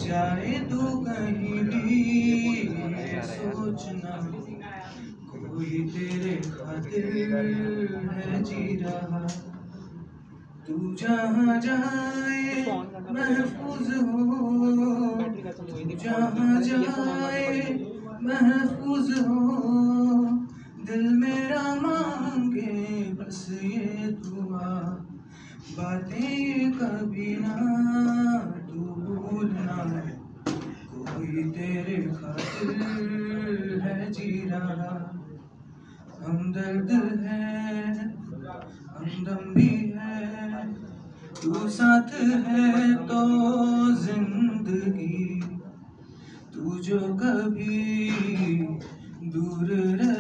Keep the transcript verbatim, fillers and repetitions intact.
जाए तो कहीं भी ये सोचना, कोई तेरे खातिर है जी रहा। तू जहाँ जाए महफूज हो, तू जहाँ जाए महफूज हो, दिल मेरा मांगे बस ये दुआ, बातें कभी ना तू भूलना, कोई तेरे खातिर है जी रहा। हमदर्द है हमदम भी है, तू साथ है तो जिंदगी, तू जो कभी दूर रह